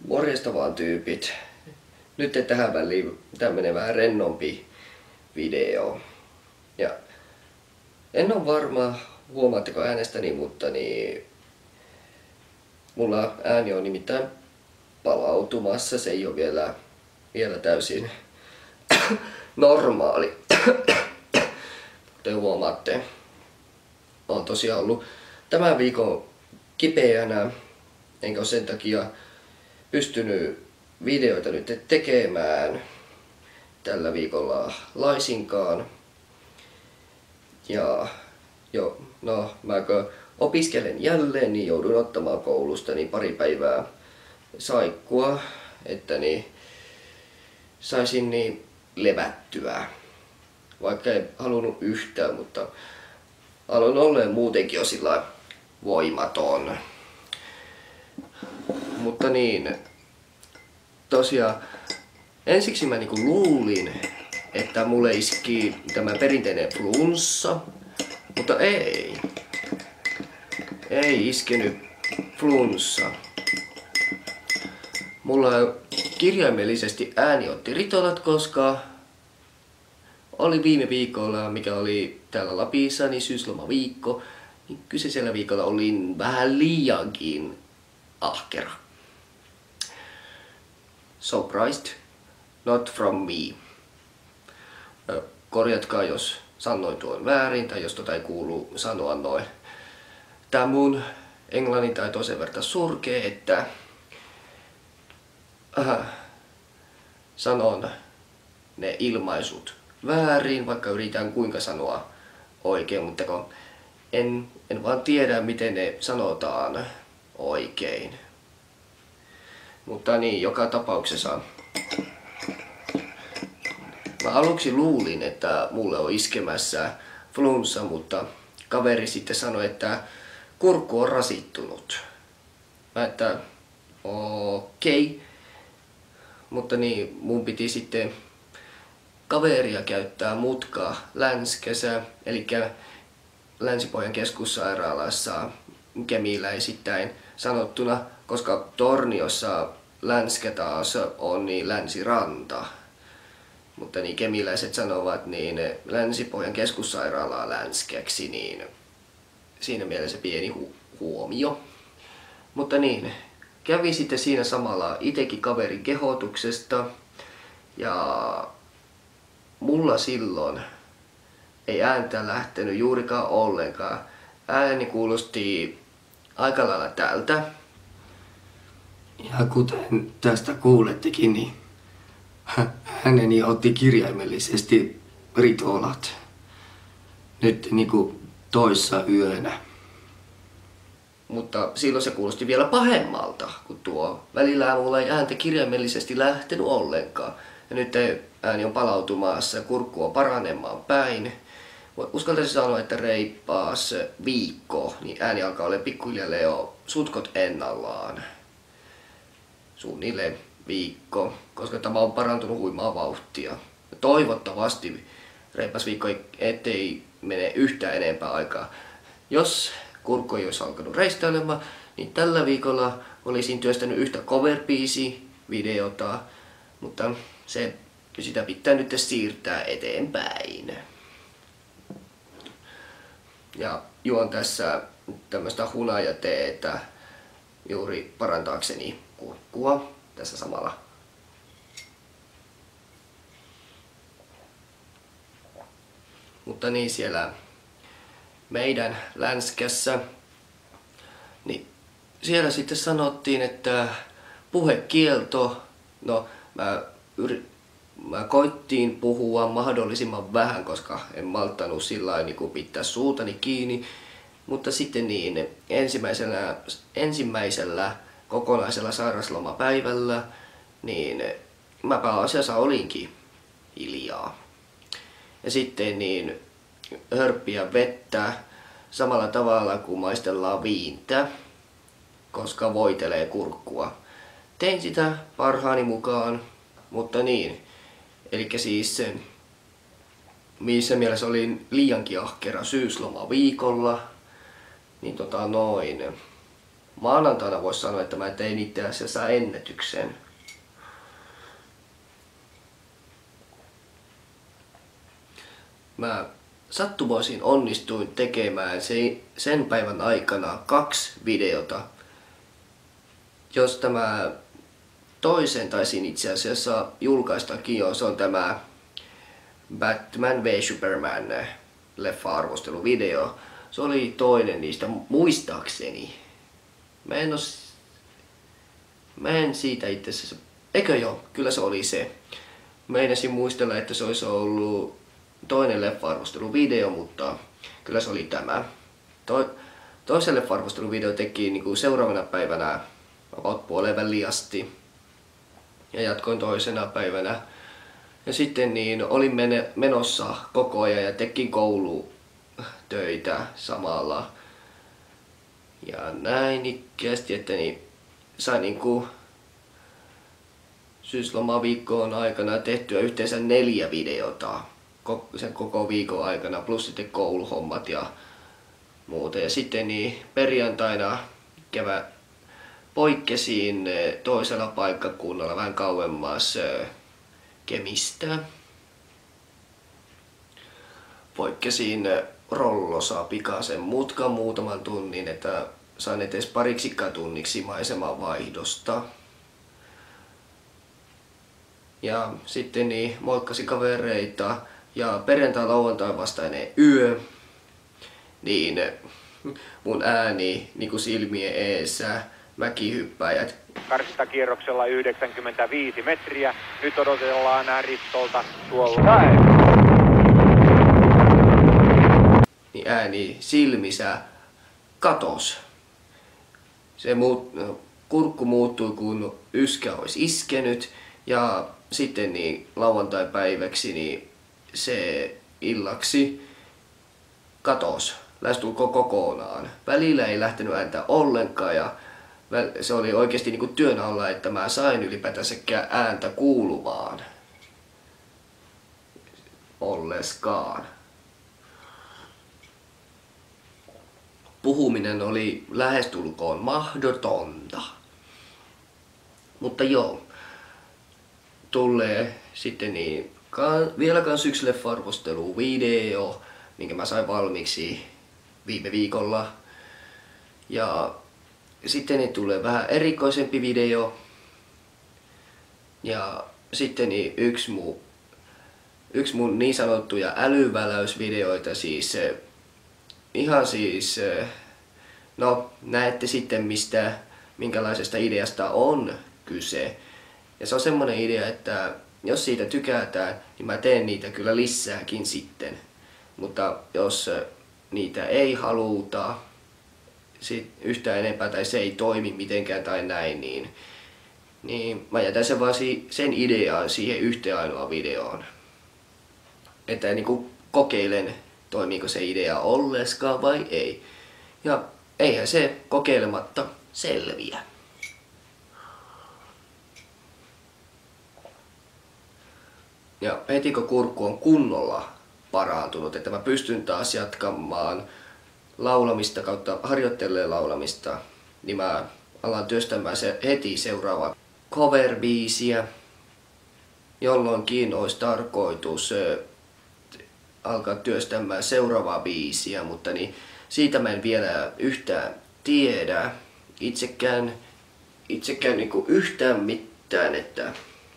Morjesta vaan tyypit. Nyt tähän väliin tämmönen vähän rennompi video. Ja en ole varma, huomaatteko äänestäni, mutta mulla ääni on nimittäin palautumassa. Se ei ole vielä täysin normaali. Te huomaatte. Olen tosiaan ollut tämän viikon kipeänä, enkä ole sen takia pystynyt videoita nyt tekemään tällä viikolla laisinkaan. Ja mä kun opiskelen jälleen, niin joudun ottamaan koulusta pari päivää saikkua, että saisin levättyä. Vaikka en halunnut yhtään, mutta aloin olleen muutenkin jo sillä voimaton. Mutta tosiaan ensiksi mä luulin, että mulle iski tämä perinteinen flunssa, mutta ei iskenyt flunssa. Mulla kirjaimellisesti ääni otti ritolat, koska oli viime viikolla, mikä oli täällä Lapissa, syyslomaviikko, niin kyseisellä viikolla olin vähän liiankin ahkera. Surprised, not from me. Korjatkaa, jos sanoin tuon väärin tai jos ei kuulu sanoa noin. Tää mun englannin taito on sen verran surkea, että sanon ne ilmaisut väärin, vaikka yritän kuinka sanoa oikein, mutta en vaan tiedä, miten ne sanotaan oikein. Mutta joka tapauksessa mä aluksi luulin, että mulle on iskemässä flunssa, mutta kaveri sitten sanoi, että kurkku on rasittunut. Mä että okei. Mutta mun piti sitten kaveria käyttää mutkaa Länskässä, eli Länsi-Pohjan keskussairaalassa kemiläisittäin sanottuna, koska Torniossa Länskä taas on länsiranta. Mutta kemiläiset sanovat Länsi-Pohjan keskussairaalaa Länskäksi, siinä mielessä pieni huomio. Mutta kävi sitten siinä samalla itekin kaverin kehotuksesta ja mulla silloin ei ääntä lähtenyt juurikaan ollenkaan. Ääni kuulosti aika lailla tältä. Ja kuten tästä kuulettekin, niin ääneni otti kirjaimellisesti ritolat. Nyt toissa yönä. Mutta silloin se kuulosti vielä pahemmalta, kun tuo välillä mulla ei ääntä kirjaimellisesti lähtenyt ollenkaan. Ja nyt ääni on palautumassa ja kurkku on paranemaan päin. Uskaltaisin sanoa, että reippaas viikko, niin ääni alkaa olla pikkuhiljaa jo sutkot ennallaan. Suunnilleen viikko, koska tämä on parantunut huimaa vauhtia. Toivottavasti reippaas viikko ettei mene yhtään enempää aikaa. Jos kurkku ei olisi alkanut reistäilemään, niin tällä viikolla olisin työstänyt yhtä cover-biisi-videota, mutta sitä pitää nyt siirtää eteenpäin. Ja juon tässä tämmöistä hunajateetä juuri parantaakseni kurkkua tässä samalla. Mutta siellä meidän Länskässä, siellä sitten sanottiin, että puhekielto, mä koittiin puhua mahdollisimman vähän, koska en malttanut sillain pitää suutani kiinni, mutta sitten ensimmäisellä kokonaisella sairaslomapäivällä, mä pääasiassa olinkin hiljaa. Ja sitten hörppiä vettä samalla tavalla kuin maistellaan viintä, koska voitelee kurkkua. Tein sitä parhaani mukaan, mutta eli siis missä mielessä olin liiankin ahkera syyslomaviikolla, maanantaina voisi sanoa, että mä tein itse asiassa ennätyksen. Mä sattumoisin onnistuin tekemään sen päivän aikana 2 videota. Jos tämä toisen taisin itse asiassa julkaistakin jo, se on tämä Batman v Superman leffa-arvosteluvideo. Se oli toinen niistä muistaakseni. Mä en siitä itse asiassa... Eikö joo? Kyllä se oli se. Meinasin muistella, että se olisi ollut toinen leffa-arvosteluvideo, mutta kyllä se oli tämä. Toisen leffa-arvosteluvideo teki niinku seuraavana päivänä about puolenväliin asti. Ja jatkoin toisena päivänä. Ja sitten niin olin menossa koko ajan ja tekin koulutöitä samalla. Ja näin ikkeästi, että niin sain niinku syyslomaviikkoon aikana tehtyä yhteensä 4 videota sen koko viikon aikana, plus sitten kouluhommat ja muuta. Ja sitten niin perjantaina poikkesin toisella paikkakunnalla vähän kauemmas Kemistä. Poikkesin Rollossa pikaisen mutkan muutaman tunnin, että sain edes pariksikkaan tunniksi maiseman vaihdosta. Ja sitten niin moikkasin kavereita ja perjantai-lauantai vastainen yö, niin mun ääni niinku silmien eessä, mäkihyppäjät. Karstakierroksella 95 metriä. Nyt odotellaan Ristolta tuolla. Niin ääni silmissä katos. Kurkku muuttui kun yskä olisi iskenyt ja sitten niin lauantai-päiväksi niin se illaksi katos. Lähestulkoon kokonaan. Välillä ei lähtenyt ääntä ollenkaan ja se oli oikeasti niinku työn alla, että mä sain ylipäätänsäkään ääntä kuulumaan. Olleskaan. Puhuminen oli lähestulkoon mahdotonta. Mutta joo. Tulee sitten niin vielä kans yksi leffa-arvosteluvideo, minkä mä sain valmiiksi viime viikolla. Ja sitten niin tulee vähän erikoisempi video. Ja sitten niin yksi mun niin sanottuja älyväläysvideoita, siis ihan siis, no näette sitten minkälaisesta ideasta on kyse. Ja se on semmonen idea, että jos siitä tykätään, niin mä teen niitä kyllä lisääkin sitten. Mutta jos niitä ei haluta yhtään enempää tai se ei toimi mitenkään tai näin, niin mä jätän sen ideaan siihen yhteen ainoaan videoon. Että niinku kokeilen, toimiiko se idea olleskaan vai ei. Ja eihän se kokeilematta selviä. Ja heti kun kurkku on kunnolla parantunut, että mä pystyn taas jatkamaan laulamista kautta harjoittelemaan laulamista, niin mä alan työstämään heti seuraavaa cover-biisiä, jolloinkin olisi tarkoitus alkaa työstämään seuraavaa biisiä, mutta niin siitä mä en vielä yhtään tiedä itsekään niinku yhtään mitään, että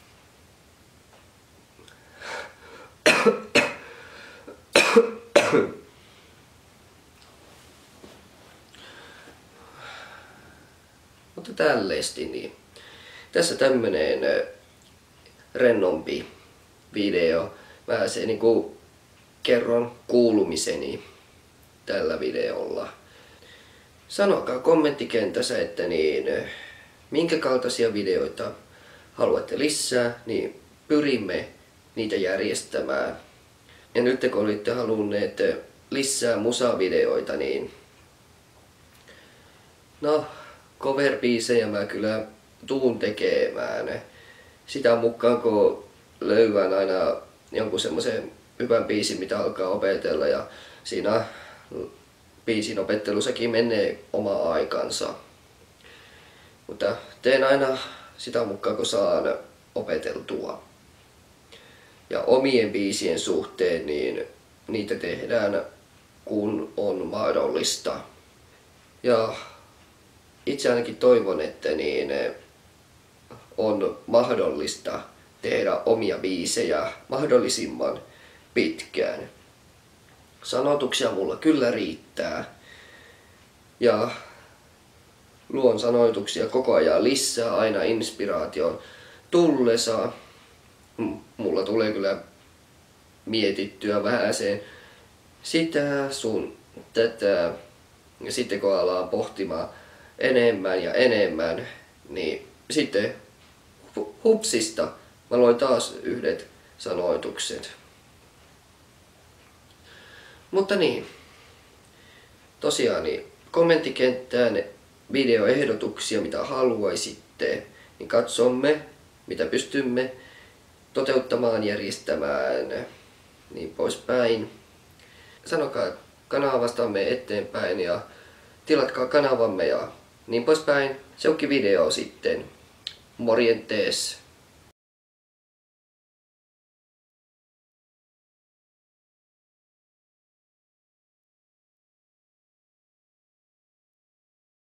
mutta tällaisesti niin. Tässä tämmönen rennompi video. Mä se niinku kerron kuulumiseni tällä videolla. Sanokaa kommenttikentässä, että niin minkä kaltaisia videoita haluatte lisää, niin pyrimme niitä järjestämään. Ja nyt kun olitte halunneet lisää musavideoita, niin no, cover-biisejä mä kyllä tuun tekemään. Sitä mukaan kun löydän aina jonkun semmoisen hyvän biisin, mitä alkaa opetella, ja siinä biisin opettelussakin menee oma aikansa. Mutta teen aina sitä mukaan, kun saan opeteltua. Ja omien biisien suhteen, niin niitä tehdään kun on mahdollista. Ja itse ainakin toivon, että niin on mahdollista tehdä omia biisejä mahdollisimman pitkään. Sanotuksia mulla kyllä riittää. Ja luon sanoituksia koko ajan lisää, aina inspiraation tullessa. Mulla tulee kyllä mietittyä vähäsen sitä sun tätä. Ja sitten kun alan pohtimaan enemmän ja enemmän, niin sitten hupsista mä loin taas yhdet sanoitukset. Mutta niin, tosiaan niin kommenttikenttään videoehdotuksia, mitä haluaisitte, niin katsomme, mitä pystymme toteuttamaan, järjestämään, niin poispäin. Sanokaa kanavastamme eteenpäin ja tilatkaa kanavamme ja niin poispäin. Se onkin video sitten. Morjentes!